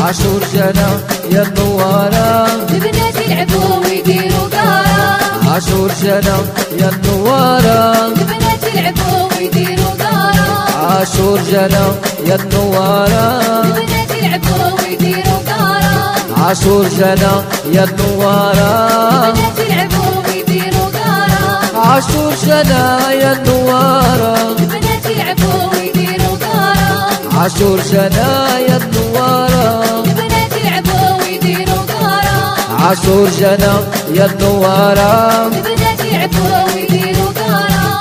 عاشور جانا يا النوارة البنات يلعبوا ويديروا قارة. عاشور جانا يا النوارة البنات يلعبوا ويديروا قارة. عاشور جانا يا النوارة البنات يلعبوا ويديروا قارة. عاشور جانا يا النوارة البنات يلعبوا ويديروا قارة. عاشور جانا يا النوارة البنات يلعبوا ويديروا قارة. عاشور جانا يا النوارة البنات يلعبوا ويديروا قارة. عاشور جانا يا النوارة البنات يلعبوا ويديروا قارة.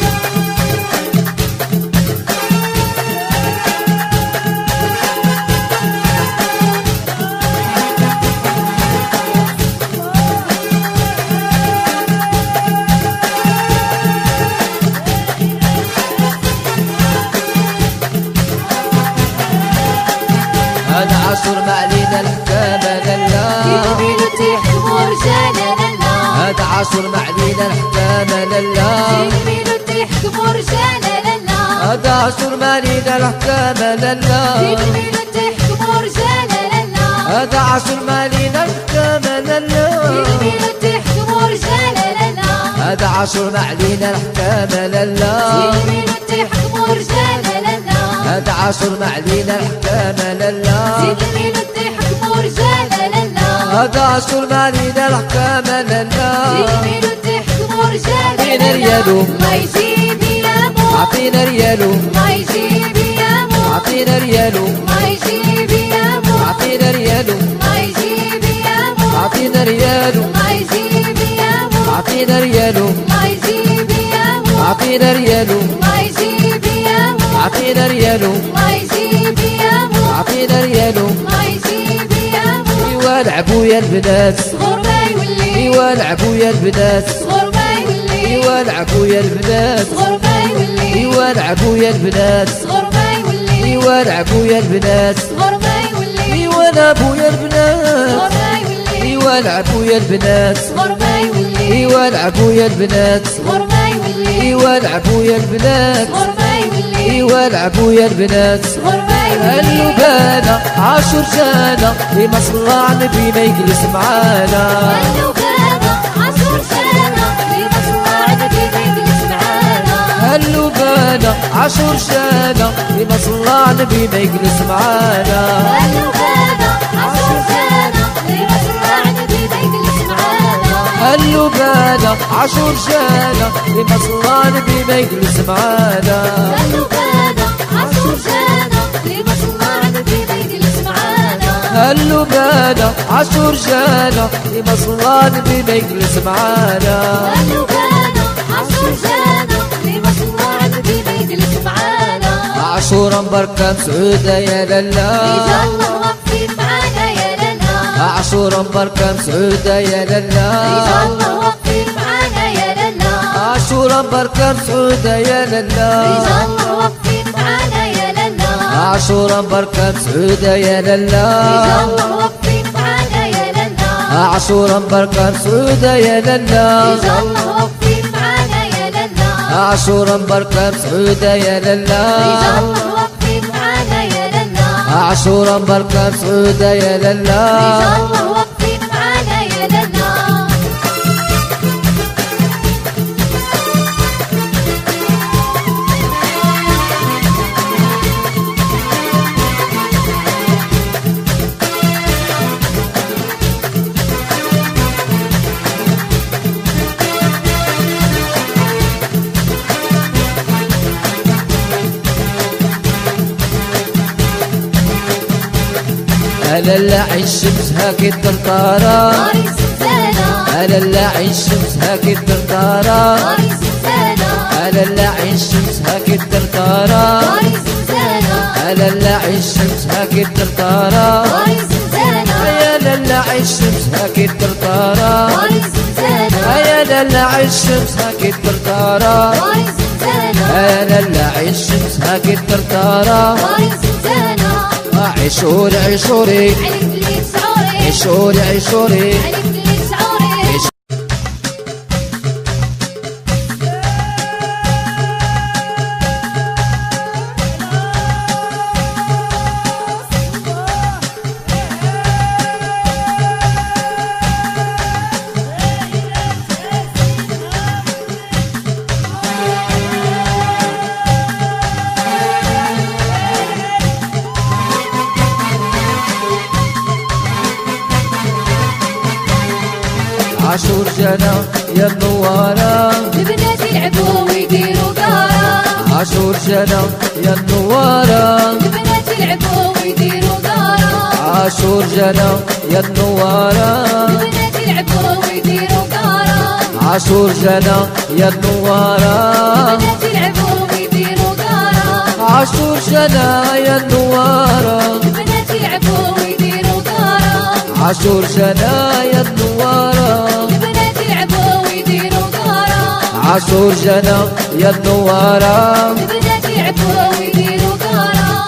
هذا عاشور ما علينا الحكامة لله يميلوا تحكموا رجالا لله. هذا عاشور ما علينا الحكامة لله يميلوا تحكموا رجالا لله. هذا عاشور ما علينا الحكامة لله يميلوا تحكموا رجالا لله. هذا عاشور ما علينا الحكامة لله يميلوا تحكموا رجالا لله. هذا عاشور ما علينا الحكامة لله يميلوا تحكموا رجالا لله. هذا عاشور ما علينا الحكامة لله يميلوا تحكموا رجالا لله. هذا عاشور ما علينا الحكامة لله يميلوا تحكموا رجالا أعطينا ريالو. الله يجيب يا مو. أعطينا ريالو الله يجيب يا مو. أعطينا ريالو الله يجيب يا مو. أعطينا ريالو الله يجيب يا مو. أعطينا ريالو الله يجيب يا مو. أعطينا ريالو الله يجيب يا مو. أعطينا ريالو الله يجيب يا مو. أعطينا ريالو الله يجيب يا مو. أعطينا ريالو الله يجيب يا مو. ايوا لعبوا يا البنات صغر ما يولي. ايوا لعبوا يا البنات صغر ما يولي. ايوا لعبوا يا البنات صغر ما يولي. ايوا لعبوا يا البنات صغر ما يولي. ايوا لعبوا يا البنات صغر ما يولي. ايوا لعبوا يا البنات صغر ما يولي. ايوا لعبوا يا البنات صغر ما يولي. ايوا لعبوا يا البنات صغر ما يولي. ايوا لعبوا يا البنات صغر ما يولي. ايوا لعبوا يا البنات صغر ما يولي. اللبانة عاشور جانا لما صلى على النبي ما يجلس معانا اللبانة عاشور جانا لما صلى على النبي ما يجلس معانا. اللبانة عاشور جانا لما صلى على النبي ما يجلس معانا اللبانة عاشور جانا لما صلى على النبي ما يجلس معانا. اللبانة عاشور جانا لما صلى على النبي ما يجلس معانا اللبانة عاشور جانا لما صلى على النبي ما يجلس معانا. اللبانة عاشور جانا لما صلى على النبي ما يجلس معانا اللبانة عاشور جانا لما صلى على النبي ما يجلس معانا. عاشورا مباركة مسعودة يا لالا رجال الله واقفين معانا يا لالا. عاشورا مباركة مسعودة يا لالا رجال الله واقفين معانا يا لالا. عاشورا مباركة مسعودة يا لالا رجال الله واقفين معانا يا لالا. عاشورا مباركة مسعودة يا رجال لالا الله واقفين معانا يا لالا. عاشورا مباركة مسعودة يا لالا رجال الله واقفين معانا يا لالا. عاشورا مباركة مسعودة يا رجال لالا الله واقفين معانا يا لالا. عاشورا مباركة مسعودة يا رجال لالا الله واقفين معانا يا لالا. ألا لا عين الشمس هاكي الطرطارة ناري زنزانة. ألا لا عين الشمس هاكي الطرطارة ناري زنزانة. ألا لا عين الشمس هاكي الطرطارة ناري زنزانة. ألا لا عين الشمس هاكي الطرطارة ناري زنزانة. يا لا عين الشمس هاكي الطرطارة ناري زنزانة. يا لا عين الشمس هاكي الطرطارة ناري زنزانة. يا لا عين الشمس هاكي الطرطارة ناري زنزانة. عيشوري عيشوري عليك اللي تسعوري. عيشوري عيشوري عليك اللي تسعوري. عاشور جانا يا النوارة البنات يلعبوا ويديروا قارة عاشور جانا يا النوارة البنات يلعبوا ويديروا قارة عاشور جانا يا النوارة البنات يلعبوا ويديروا قارة عاشور جانا يا النوارة البنات يلعبوا ويديروا قارة عاشور جانا يا النوارة البنات يلعبوا ويديروا قارة عاشور جانا يا النوارة البنات يلعبوا ويديروا قارة عاشور جانا يا النوارة البنات يلعبوا ويديروا قارة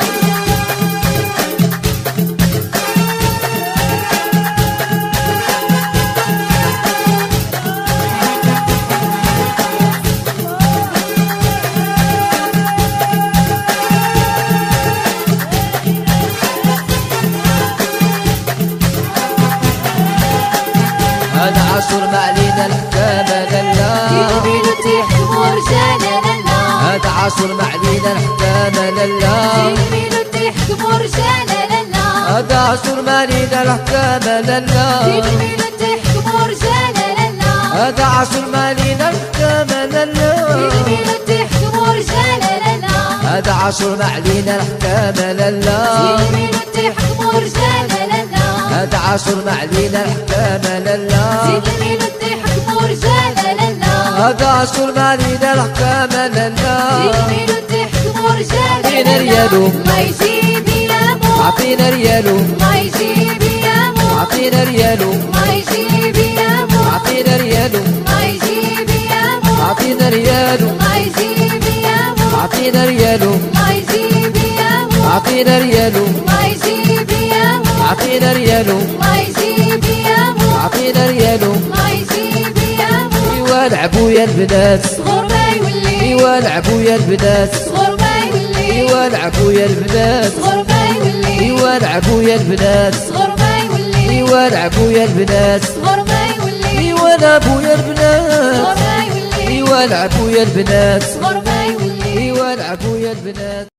هذا عاشور ما علينا الحكام لله يميلوا تحكموا رجالا لله هذا عاشور ما علينا الحكام لله يميلوا تحكموا رجالا لله هذا عاشور ما علينا الحكام لله يميلوا تحكموا رجالا لله هذا عاشور ما علينا الحكام لله يميلوا تحكموا رجالا لله هذا عاشور ما علينا الحكام لله يميلوا تحكموا رجالا لله هذا عاشور ما علينا الحكام لله يميلوا تحكموا رجالا لله هذا عاشور ما علينا الحكام لله يميلوا تحكموا رجالا عطينا ريالو الله يجيب يا مو عطينا ريالو الله يجيب يا مو عطينا ريالو الله يجيب يا مو عطينا ريالو الله يجيب يا مو عطينا ريالو الله يجيب يا مو عطينا ريالو الله يجيب يا مو عطينا ريالو الله يجيب يا مو عطينا ريالو الله يجيب يا مو عطينا ريالو الله يجيب يا مو ايوا لعبوا يا البنات صغر ما يولي ايوا لعبوا يا البنات صغر ما يولي ايوا لعبوا يا البنات صغر ما يولي ايوا لعبوا يا البنات صغر ما يولي ايوا لعبوا يا البنات صغر ما يولي ايوا لعبوا يا البنات صغر ما يولي ايوا لعبوا يا البنات صغر ما يولي ايوا لعبوا يا البنات